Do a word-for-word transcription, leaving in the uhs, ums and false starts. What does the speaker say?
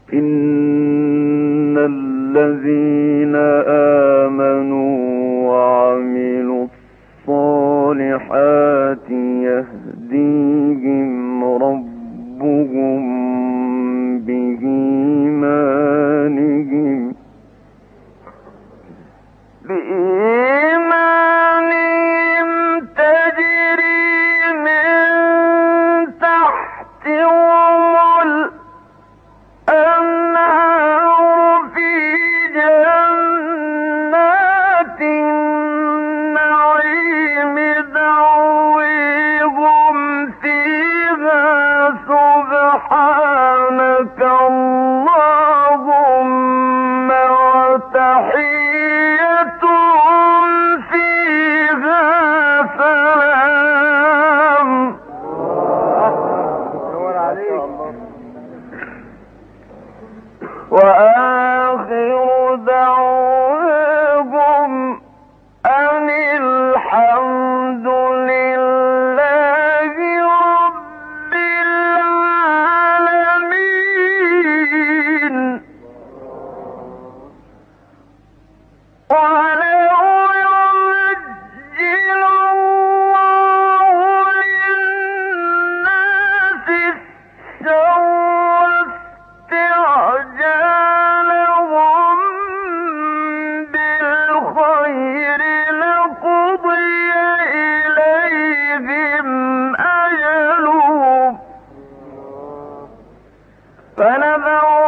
إن الذين آمنوا وعملوا الصالحات يهديهم ربهم بإيمانهم بإيمانهم تجري من تحتهم الأنهار في جنات النعيم دعويهم فيها سبحانك اللهم وتحيتهم فيها سلام. وآخر دعواهم أن الحمد لله رب العالمين. ولو يعجل الله للناس الشر استعجالهم بالخير لقضي إليهم أجلهم فنذر